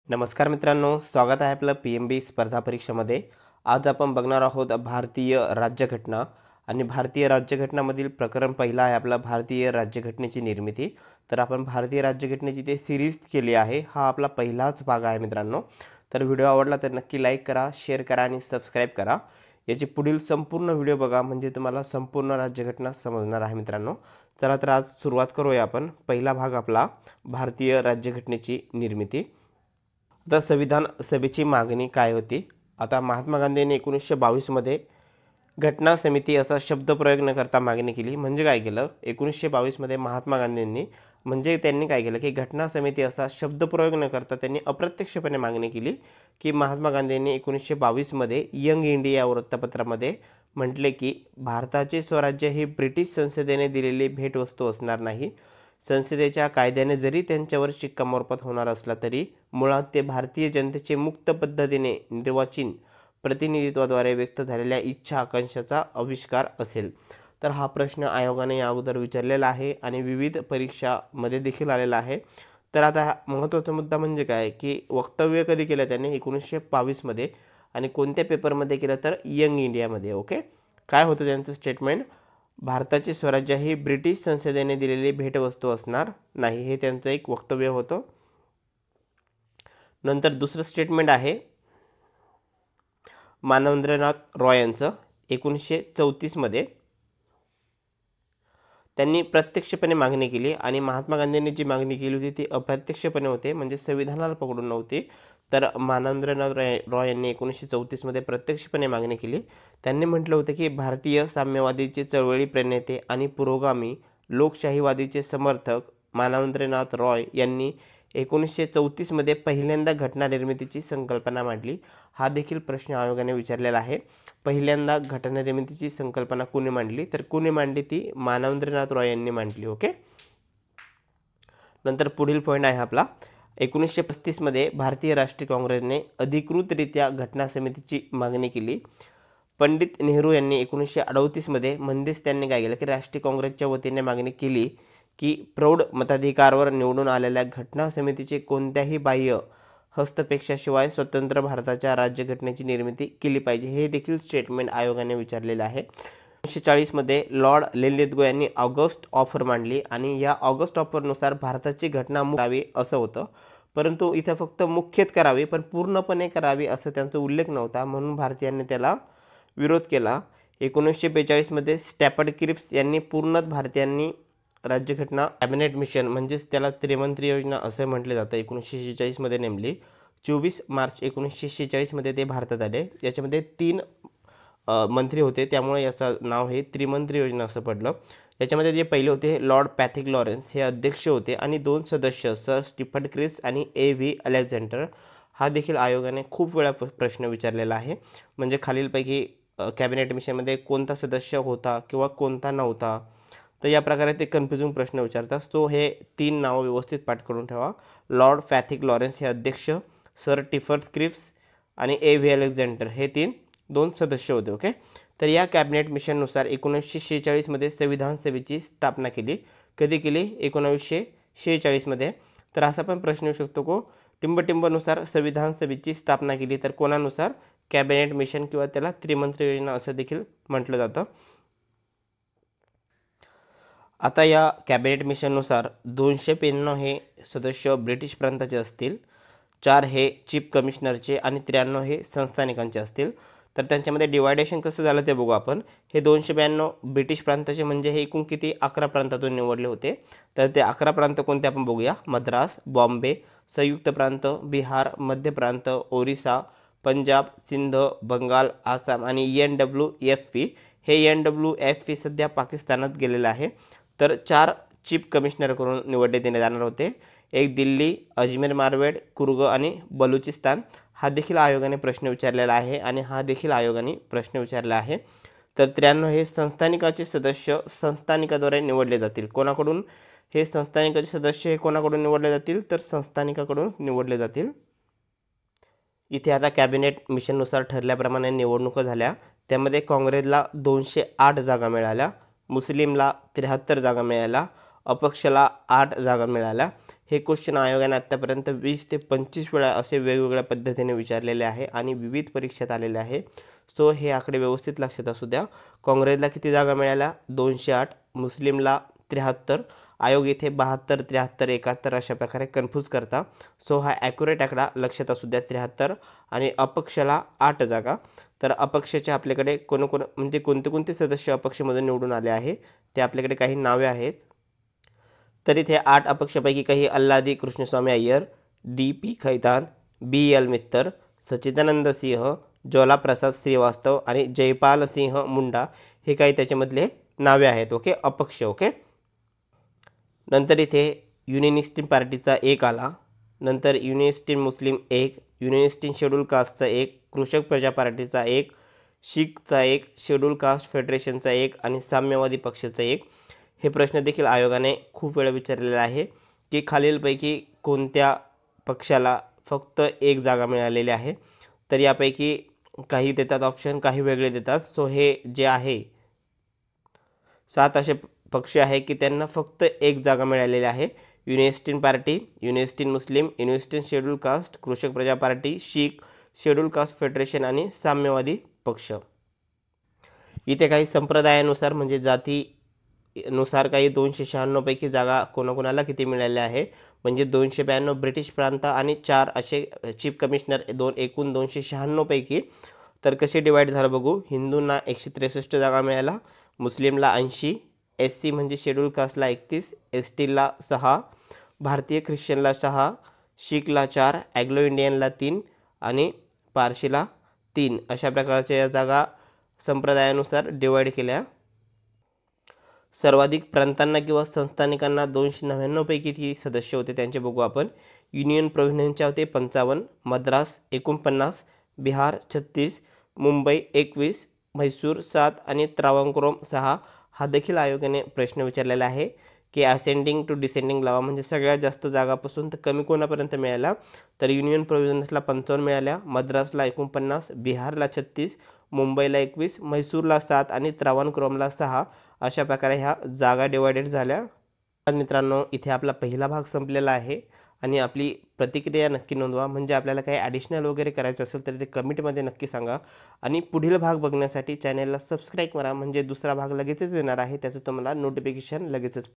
नमस्कार मित्रांनो, स्वागत आहे आपलं PMB स्पर्धा परीक्षेमध्ये। आज आपण बघणार आहोत भारतीय राज्यघटना आणि भारतीय राज्यघटनामधील प्रकरण पहिला आहे आपला भारतीय राज्यघटनेची निर्मिती। तर आपण भारतीय राज्यघटनेची ते सिरीज केली आहे, हा आपला पहिलाच भाग आहे मित्रांनो। तर व्हिडिओ आवडला तर नक्की लाईक करा, शेअर करा आणि सबस्क्राइब करा। याची पुढील संपूर्ण व्हिडिओ बघा म्हणजे तुम्हाला संपूर्ण राज्यघटना समजणार आहे मित्रांनो। चला तर आज सुरुवात करूया आपण। पहिला भाग आपला भारतीय राज्यघटनेची निर्मिती। आता संविधान सभेची मागणी काय होती? आता महात्मा गांधींनी 1922 मध्ये घटना समिती असा शब्द प्रयोग न करता मागणी केली। म्हणजे काय केलं? 1922 मध्ये महात्मा गांधींनी त्यांनी काय केलं की घटना समिती असा शब्द प्रयोग न करता त्यांनी अप्रत्यक्षपणे मागणी केली की महात्मा गांधींनी 1922 मध्ये यंग इंडिया वृत्तपत्रामध्ये म्हटले की भारताचे स्वराज्य ही ब्रिटिश संसदेने दिलेली भेटवस्तू असणार नाही। संसदेच्या कायद्याने जरी त्यांच्यावर शिक्कामोर्तब होणार असला तरी मुळात ते भारतीय जनतेचे मुक्त पद्धतीने निर्वाचित प्रतिनिधित्वाद्वारे व्यक्त झालेल्या इच्छा आकांक्षाचा आविष्कार असेल। तर हा प्रश्न आयोगाने या अगोदर विचारलेला आहे आणि विविध परीक्षामध्ये देखील आलेला आहे। तर आता महत्त्वाचा मुद्दा म्हणजे काय की वक्तव्य कधी केलं त्याने 1922 मध्ये आणि कोणत्या पेपरमध्ये केलं तर यंग इंडियामध्ये। ओके, काय होतं त्यांचं स्टेटमेंट? भारताचे स्वराज्य ही ब्रिटिश संसदेने दिलेली भेटवस्तू असणार नाही, हे त्यांचं एक वक्तव्य होतं। नंतर दुसरं स्टेटमेंट आहे मानवेंद्रनाथ रॉय यांचं 1934 मध्ये त्यांनी प्रत्यक्षपणे मागणी केली आणि महात्मा गांधींनी जी मागणी केली होती ती अप्रत्यक्षपणे होते, म्हणजे संविधानाला पकडून नव्हती। तर मानवेंद्रनाथ रॉय यांनी 1934 मध्ये प्रत्यक्षपणे मागणी केली। त्यांनी म्हटलं होतं की भारतीय साम्यवादीचे चळवळी प्रणेते आणि पुरोगामी लोकशाहीवादीचे समर्थक मानवेंद्रनाथ रॉय यांनी 1934 मध्ये पहिल्यांदा घटना निर्मितीची संकल्पना मांडली। हा देखील प्रश्न आयोगाने विचारलेला आहे। पहिल्यांदा घटना निर्मितीची संकल्पना कोणी मांडली? तर कोणी मांडली? ती मानवेंद्रनाथ रॉय यांनी मांडली। ओके, नंतर पुढील पॉईंट आहे आपला 1935 मध्ये भारतीय राष्ट्रीय काँग्रेसने अधिकृतरित्या घटना समितीची मागणी केली। पंडित नेहरू यांनी 1938 मध्ये त्यांनी काय केलं की राष्ट्रीय काँग्रेसच्या वतीने मागणी केली की प्रौढ मताधिकारावर निवडून आलेल्या घटना समितीचे कोणत्याही बाह्य हस्तक्षेपाशिवाय स्वतंत्र भारताच्या राज्यघटनेची निर्मिती केली पाहिजे। हे देखील स्टेटमेंट आयोगाने विचारलेले आहे। 1940 मध्ये लॉर्ड लिनलिथगो यांनी ऑगस्ट ऑफर मांडली आणि या ऑगस्ट ऑफरनुसार भारताची घटना करावी असं होतं, परंतु इथं फक्त मुख्यत करावी पण पूर्णपणे करावी असं त्यांचा उल्लेख नव्हता, म्हणून भारतीयांनी त्याला विरोध केला। 1942 मध्ये स्टॅफर्ड क्रिप्स यांनी पूर्णत भारतीयांनी राज्यघटना कॅबिनेट मिशन म्हणजेच त्याला त्रिमंत्री योजना असे म्हटले जातं 1946 मध्ये नेमली 24 मार्च 1946 मध्ये ते भारतात आले। याच्यामध्ये 3 मंत्री होते, त्यामुळे याचं नाव हे त्रिमंत्री योजना असं पडलं। याच्यामध्ये जे पहिले होते लॉर्ड पॅथिक लॉरेन्स हे अध्यक्ष होते आणि 2 सदस्य सर स्टीफर्ड क्रिप्स आणि A.V. अलेक्झांडर। हा देखील आयोगाने खूप वेळा प्रश्न विचारलेला आहे, म्हणजे खालीलपैकी कॅबिनेट मिशनमध्ये कोणता सदस्य होता किंवा कोणता नव्हता। तर या प्रकारे ते कन्फ्युजिंग प्रश्न विचारतात। सो हे 3 नावं व्यवस्थित पाठ करून ठेवा। लॉर्ड पॅथिक लॉरेन्स हे अध्यक्ष, सर स्टीफर्ड क्रिप्स आणि A.V. अलेक्झांडर हे 2 सदस्य होते। ओके, तर या कॅबिनेट मिशननुसार 1946 मध्ये संविधान सभेची स्थापना केली। कधी केली? 1946 मध्ये। तर असा पण प्रश्न येऊ शकतो को टिंबटिंबनुसार संविधान सभेची स्थापना केली, तर कोणानुसार? कॅबिनेट मिशन किंवा त्याला त्रिमंत्री योजना असं देखील म्हटलं जातं। आता या कॅबिनेट मिशननुसार 295 हे सदस्य ब्रिटिश प्रांताचे असतील, 4 हे चीफ कमिशनरचे आणि 93 हे संस्थानिकांचे असतील। तर त्यांच्यामध्ये डिवायडेशन कसं झालं ते बघू आपण। हे 292 ब्रिटिश प्रांताचे म्हणजे हे एकूण किती 11 प्रांतातून निवडले होते। तर ते 11 प्रांत कोणते आपण बघूया। मद्रास, बॉम्बे, संयुक्त प्रांत, बिहार, मध्य प्रांत, ओरिसा, पंजाब, सिंध, बंगाल, आसाम आणि NWFP। हे NWFP सध्या पाकिस्तानात गेलेलं आहे। तर 4 चीफ कमिशनर करून निवडले देण्यात जाणार होते, एक दिल्ली, अजमेर मारवेड, कुर्ग आणि बलुचिस्तान। हा देखील आयोगाने प्रश्न विचारलेला आहे आणि हा देखील आयोगाने प्रश्न विचारला आहे। तर 93 हे संस्थानिकाचे सदस्य संस्थानिकाद्वारे निवडले जातील। कोणाकडून? हे संस्थानिकाचे सदस्य हे कोणाकडून निवडले जातील? तर संस्थानिकाकडून निवडले जातील। इथे आता कॅबिनेट मिशननुसार ठरल्याप्रमाणे निवडणुका झाल्या, त्यामध्ये काँग्रेसला 208 जागा मिळाल्या, मुस्लिमला 73 जागा मिळाल्या, अपक्षला 8 जागा मिळाल्या। हे क्वेश्चन आयोगाने आत्तापर्यंत 20 ते 25 वेळा असे वेगवेगळ्या पद्धतीने विचारलेले आहे आणि विविध परीक्षेत आलेले आहे. सो हे आकडे व्यवस्थित लक्षात असू द्या. काँग्रेसला किती जागा मिळाल्या? 208, मुस्लिमला 73. आयोग इथे 72, 73, 71 अशा प्रकारे कन्फ्यूज करता. सो हा ॲक्युरेट आकडा लक्षात असू द्या 73. आणि अपक्षाला 8 जागा. तर अपक्षाचे आपल्याकडे म्हणजे कोणते कोणते सदस्य अपक्षमधून निवडून आले आहे ते आपल्याकडे काही नावे आहेत. तर इथे 8 अपक्षापैकी काही अल्लादी कृष्णस्वामी अय्यर, D.P. खैतान, B.L. मित्तर, सच्चिदानंद सिंह, ज्वालाप्रसाद श्रीवास्तव आणि जयपाल सिंह मुंडा हे काही त्याच्यामधले नावे आहेत. ओके, अपक्ष. ओके, नंतर इथे युनियनिस्ट पार्टीचा 1 आला. नंतर युनियनिस्ट मुस्लिम 1, युनियनिस्ट शेड्यूल कास्टचा 1, कृषक प्रजा पार्टीचा 1, शीखचा 1, शेड्यूल कास्ट फेडरेशनचा 1 आणि साम्यवादी पक्षाचा 1. हे प्रश्न देखील आयोगाने खूप वेळा विचारलेला आहे की खालीलपैकी कोणत्या पक्षाला फक्त 1 जागा मिळालेली आहे. तर यापैकी काही देतात ऑप्शन, काही वेगळे देतात. सो हे जे आहे 7 असे पक्ष आहे की त्यांना फक्त 1 जागा मिळालेली आहे. Unionist party, Unionist Muslim, Unionist schedule caste, Krishak Praja party, Sikh, schedule caste federation आणि साम्यवादी पक्ष. इथे काही संप्रदायानुसार म्हणजे जातीनुसार काही 296 पैकी जागा कोणाकोणाला किती मिळाल्या आहे. म्हणजे 292 ब्रिटिश प्रांत आणि 4 असे चीफ कमिशनर, एकूण 296 पैकी. तर कसे डिवाईड झालं बघू. हिंदूंना 163 जागा मिळाल्या, मुस्लिमला 80, SC म्हणजे शेड्यूल कास्टला 31, STला 6, भारतीय ख्रिश्चनला 6, शीखला 4, ॲग्लो इंडियनला 3 आणि पारशीला 3 अशा प्रकारच्या या जागा संप्रदायानुसार डिवाईड केल्या. सर्वाधिक प्रांतांना किंवा संस्थानिकांना 299 पैकी किती सदस्य होते त्यांचे बघू आपण. युनियन प्रोव्हिन्सच्या होते 55, मद्रास 49, बिहार 36, मुंबई 21, म्हैसूर 7 आणि त्रावणकोरम 6. हा देखील आयोगाने प्रश्न विचारलेला आहे की असेंडिंग टू डिसेंडिंग लावा म्हणजे सगळ्यात जास्त जागापासून तर कमी कोणापर्यंत मिळाल्या. तर युनियन प्रोव्हिन्सला 55 मिळाल्या, मद्रासला 49, बिहारला 36, मुंबईला 21, म्हैसूरला 7 आणि त्रावणकोरमला 6 अशा प्रकारे ह्या जागा डिवायडेड झाल्या. मित्रांनो, इथे आपला पहिला भाग संपलेला आहे आणि आपली प्रतिक्रिया नक्की नोंदवा. म्हणजे आपल्याला काही ॲडिशनल वगैरे करायचं असेल तर ते कमेंटमध्ये नक्की सांगा. आणि पुढील भाग बघण्यासाठी चॅनलला सबस्क्राईब करा म्हणजे दुसरा भाग लगेचच येणार आहे, त्याचं तुम्हाला नोटिफिकेशन लगेचच